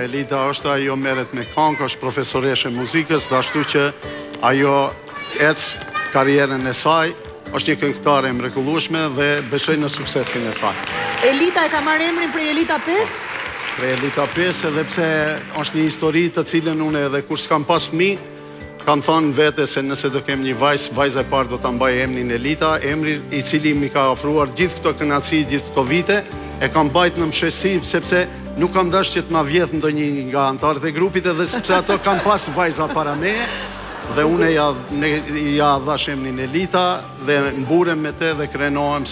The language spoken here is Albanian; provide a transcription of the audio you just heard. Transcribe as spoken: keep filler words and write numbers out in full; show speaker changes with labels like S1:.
S1: Elita është ajo merret me këngë, është profesoreshe muzikës, ashtu që ajo ecë karrierën e saj, është një këngëtare e mrekullueshme dhe besoj në suksesin e saj.
S2: Elita e ka marrë emrin prej Elita pesë?
S1: Prej Elita pesë, edhe pse është një histori të cilën unë edhe kur s'kam pas fëmijë, kam thënë vete se nëse do kem një vajzë, vajza e parë do ta mbaj emrin Elita, emri i cili mi ka ofruar gjithë këto kënaqësi, gjithë këto vite, e kam bajt në mshesi sepse nuk kam dashur që të ma vjedh ndonjë nga anëtarët e grupit, edhe sepse ato kanë pas vajza para meje, dhe unë ja, ja dhash emrin Elita dhe mburem me te dhe krenohem